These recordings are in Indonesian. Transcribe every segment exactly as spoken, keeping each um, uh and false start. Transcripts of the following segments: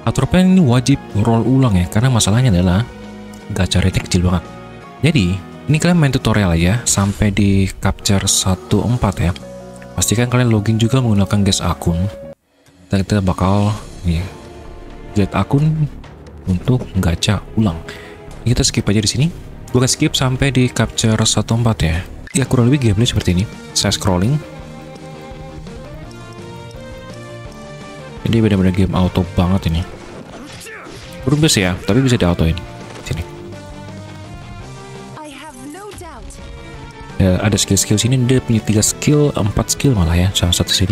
Atropine ini wajib roll ulang ya, karena masalahnya adalah gacha rate kecil banget. Jadi ini kalian main tutorial aja sampai di capture satu empat ya. Pastikan kalian login juga menggunakan guest akun. Dan kita bakal nih get akun untuk gacha ulang. Kita skip aja di sini. Gue akan skip sampai di capture satu empat ya. Ya kurang lebih gameplay seperti ini. Saya scrolling. Jadi benar-benar game auto banget ini. Belum bisa ya, tapi bisa diautoin. Sini. Ya, ada skill-skill sini, dia punya tiga skill, empat skill malah ya, salah satu sini.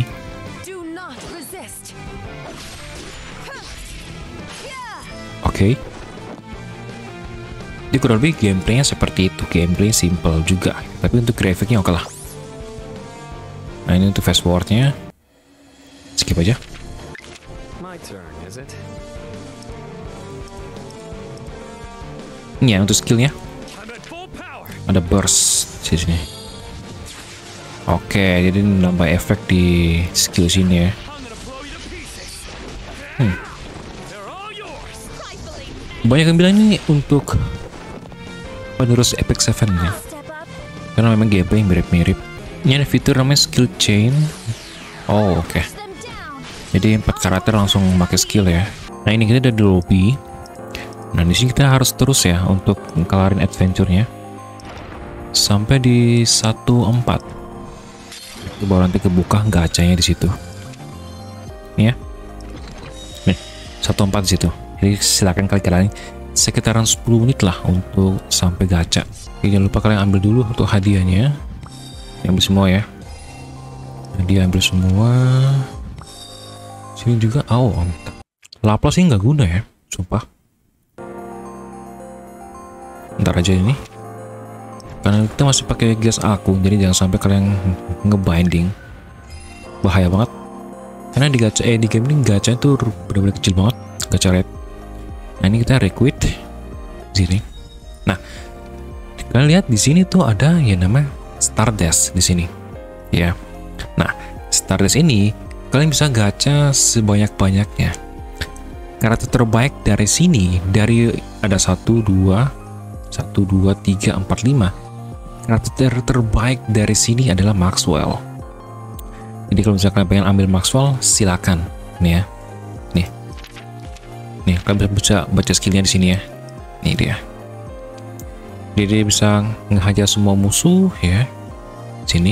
Oke. Okay. Jadi kurang lebih gameplaynya seperti itu, gameplay simple juga, tapi untuk grafiknya oke lah. Nah ini untuk fast forwardnya, skip aja. Ini ya untuk skillnya, ada burst di sini. Oke, jadi nambah efek di skill sini ya. Hmm. Banyak yang bilang ini untuk penerus Epic Seven ya, karena memang gameplay mirip-mirip. Ini ada fitur namanya skill chain. Oh oke. Okay. Jadi empat karakter langsung pakai skill ya. Nah ini kita ada di lobby. Nah di sini kita harus terus ya untuk ngelarin adventure-nya sampai di satu empat. Itu baru nanti kebuka gacanya di situ. Nih ya. Nih, satu empat di situ. Jadi silakan kalian sekitaran sepuluh menit lah untuk sampai gacha. Oke, jangan lupa kalian ambil dulu untuk hadiahnya. Ambil semua ya. Hadiah ambil semua. Sini juga. Oh, mantap. Laplas ini nggak guna ya, sumpah. Ntar aja ini, karena kita masih pakai gas akun, jadi jangan sampai kalian ngebinding, bahaya banget. Karena di gacha, eh di game ini gacha itu benar-benar kecil banget, gacha rate. Nah ini kita requit sini. Nah kalian lihat di sini tuh ada yang namanya Stardust di sini, ya. Nah Stardust ini kalian bisa gacha sebanyak-banyaknya. Karakter terbaik dari sini, dari ada satu dua satu dua tiga empat lima, karakter terbaik dari sini adalah Maxwell. Jadi kalau misalkan kalian pengen ambil Maxwell, silakan nih ya. Nih nih kalian bisa baca skillnya di sini ya. Nih dia. Jadi dia bisa ngehajar semua musuh ya. Sini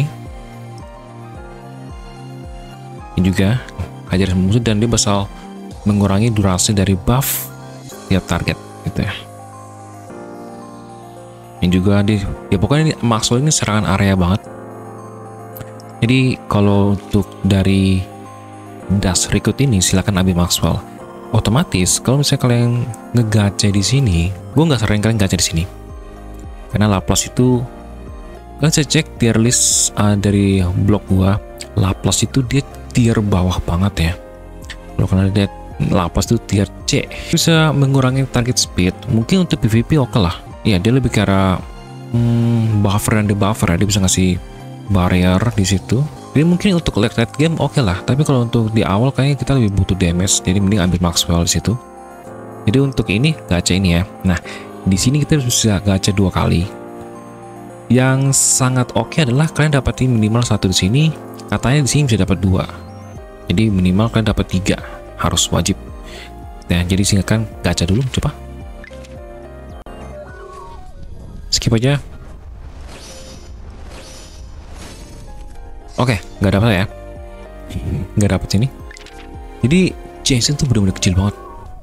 ini juga hajar semua musuh, dan dia bakal mengurangi durasi dari buff tiap target gitu ya. Ini juga di, ya pokoknya ini, Maxwell ini serangan area banget. Jadi kalau untuk dari Dash Recruit ini silakan ambil Maxwell. Otomatis kalau misalnya kalian ngegacha di sini, gue nggak sering kalian gacha di sini. Karena Laplas itu, kalian saya cek tier list uh, dari blog gua, Laplas itu dia tier bawah banget ya. Kalau kalian lihat Laplas itu tier C, bisa mengurangi target speed. Mungkin untuk PvP oke lah. Ya dia lebih ke arah hmm, buffer dan debuffer ya, dia bisa ngasih barrier di situ. Jadi mungkin untuk late late game oke lah, tapi kalau untuk di awal kayaknya kita lebih butuh damage, jadi mending ambil Maxwell di situ. Jadi untuk ini gacha ini ya. Nah di sini kita bisa gacha dua kali. Yang sangat oke adalah kalian dapatin minimal satu di sini. Katanya di sini bisa dapat dua. Jadi minimal kalian dapat tiga, harus wajib. Nah jadi singkatkan gacha dulu, coba. Skip aja. Oke, nggak dapat ya. Nggak dapat sini. Jadi Jason tuh benar-benar kecil banget.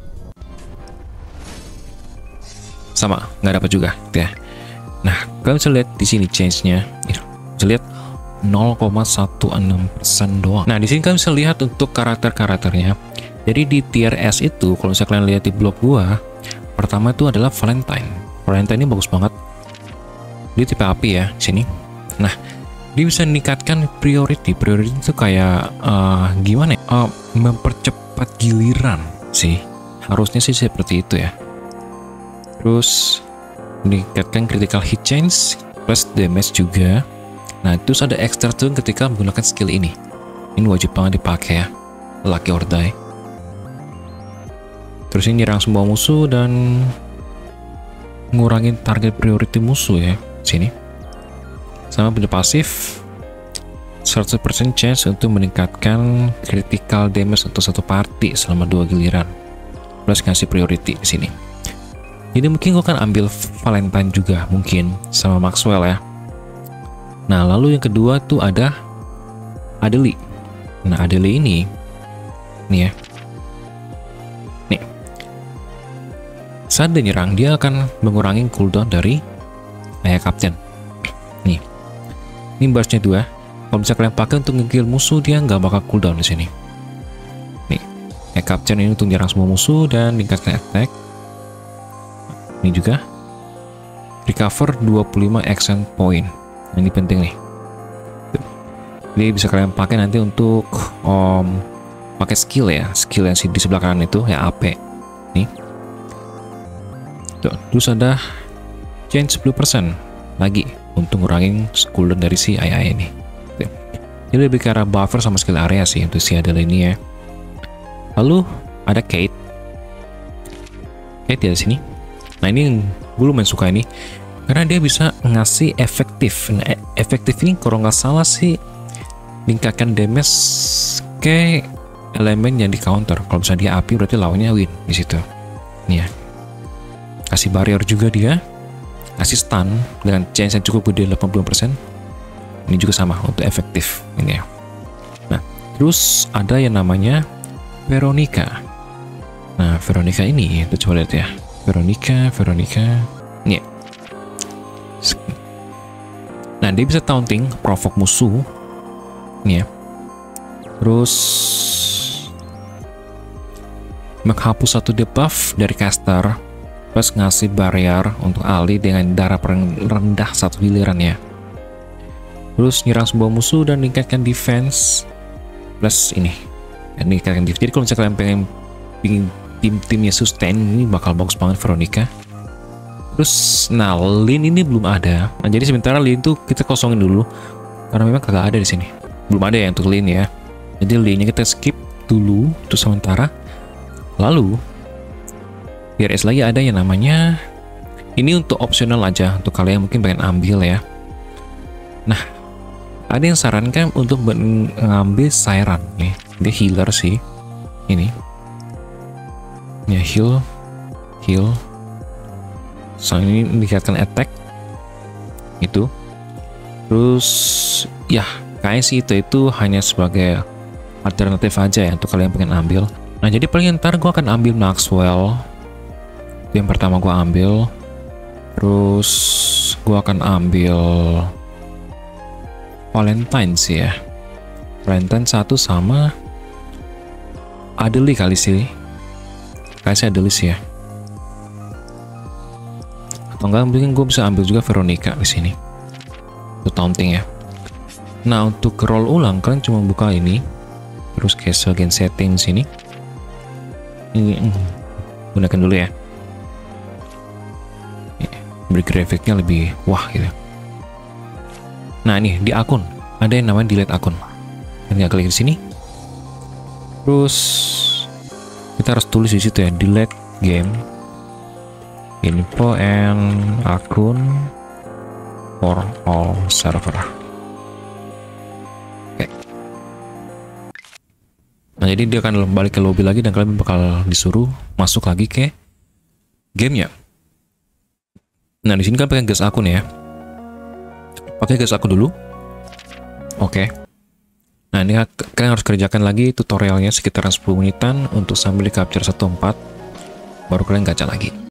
Sama, nggak dapat juga, ya. Nah, kalian bisa lihat di sini change-nya. Bisa lihat nol koma satu enam persen doang. Nah, di sini kalian bisa lihat untuk karakter-karakternya. Jadi di tier S itu, kalau misalnya kalian lihat di blog gua, pertama itu adalah Valentine. Valentine ini bagus banget. Dia tipe api ya, sini. Nah, dia bisa meningkatkan priority. Priority itu kayak uh, gimana ya? Uh, mempercepat giliran sih. Harusnya sih seperti itu ya. Terus meningkatkan critical hit chance plus damage juga. Nah, terus ada extra turn ketika menggunakan skill ini. Ini wajib banget dipakai ya. Lucky or die. Terus ini nyerang semua musuh dan ngurangin target priority musuh ya, sini. Sama punya pasif seratus persen chance untuk meningkatkan critical damage untuk satu party selama dua giliran. Plus ngasih priority di sini. Jadi mungkin gue akan ambil Valentine juga mungkin sama Maxwell ya. Nah, lalu yang kedua tuh ada Adeli. Nah, Adeli ini nih ya. Nih. Saat dia nyerang, dia akan mengurangi cooldown dari Ayah Kapten. Nih. Ini burstnya dua. Kalau bisa kalian pakai untuk nge-kill musuh, dia nggak bakal cooldown di sini. Nih. Ayah Kapten ini untuk nyerang semua musuh dan tingkatkan attack. Ini juga recover dua puluh lima action point. Nah, ini penting nih. Jadi bisa kalian pakai nanti untuk um, pakai skill ya, skill yang di sebelah kanan itu ya, A P. Nih. Tuh, terus ada change sepuluh persen lagi untuk ngurangin cooldown dari si A I ini. Tuh. Jadi lebih ke arah buffer sama skill area sih untuk si Adele ini ya. Lalu ada Kate. Kate di sini. Nah, ini gue lumayan suka ini karena dia bisa ngasih efektif. Nah, e efektif ini kalau nggak salah sih meningkatkan damage ke elemen yang di counter. Kalau misalnya dia api berarti lawannya win di situ. Nih ya. Kasih barrier juga dia. Kasih stun dengan chance yang cukup gede delapan puluh persen. Ini juga sama untuk efektif ini ya. Nah, terus ada yang namanya Veronica. Nah, Veronica ini kita coba lihat ya. Veronica, Veronica, nih. Nah, dia bisa taunting, provoke musuh, nih ya. Terus menghapus satu debuff dari caster, plus ngasih barrier untuk Ali dengan darah paling rendah satu giliran ya. Terus nyerang sebuah musuh dan meningkatkan defense, plus ini, meningkatkan defense. Jadi kalau misalnya kalian pengen pingin tim-timnya sustain, ini bakal bagus banget Veronica. Terus nah, Lin ini belum ada. Nah, jadi sementara Lin tuh kita kosongin dulu karena memang kagak ada di sini. Belum ada ya untuk Lin ya. Jadi Linnya kita skip dulu untuk sementara. Lalu di R S lagi ada yang namanya, ini untuk opsional aja untuk kalian mungkin pengen ambil ya. Nah, ada yang sarankan untuk mengambil Siren nih. Dia healer sih. Ini ya, heal heal so ini meningkatkan attack itu. Terus ya kayaknya sih itu itu hanya sebagai alternatif aja ya untuk kalian pengen ambil. Nah, jadi paling ntar gue akan ambil Maxwell, itu yang pertama gue ambil. Terus gue akan ambil Valentine sih ya, Valentine satu sama Adeli kali sih. Kayak saya Adelis ya. Atau enggak mungkin gue bisa ambil juga Veronica di sini. Untuk taunting ya. Nah, untuk roll ulang kalian cuma buka ini. Terus cancel game setting sini. Ini mm, gunakan dulu ya. Beri grafiknya lebih wah gitu. Nah, ini di akun ada yang namanya delete akun. Tinggal klik di sini. Terus kita harus tulis di situ ya, delete game info and akun for all server. Oke. Nah, jadi dia akan balik ke lobby lagi dan kalian bakal disuruh masuk lagi ke gamenya. Nah, di sini kan pakai gas akun ya. Pakai gas akun dulu. Oke. Nah, ini kalian harus kerjakan lagi tutorialnya sekitaran sepuluh menitan untuk sambil di capture satu empat, baru kalian gacha lagi.